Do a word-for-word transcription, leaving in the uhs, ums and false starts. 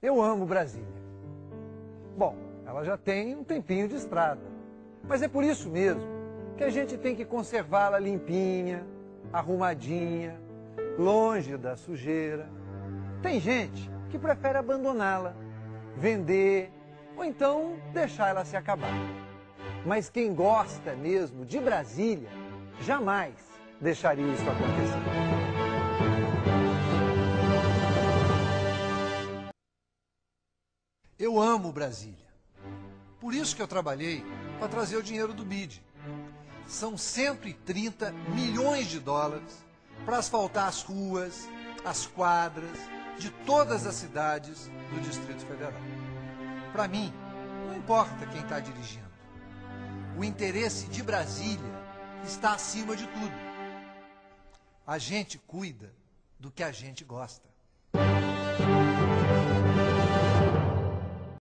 Eu amo Brasília. Bom, ela já tem um tempinho de estrada, mas é por isso mesmo que a gente tem que conservá-la limpinha, arrumadinha, longe da sujeira. Tem gente que prefere abandoná-la, vender ou então deixar ela se acabar. Mas quem gosta mesmo de Brasília jamais deixaria isso acontecer. Eu amo Brasília. Por isso que eu trabalhei para trazer o dinheiro do B I D. São cento e trinta milhões de dólares para asfaltar as ruas, as quadras de todas as cidades do Distrito Federal. Para mim, não importa quem está dirigindo. O interesse de Brasília está acima de tudo. A gente cuida do que a gente gosta.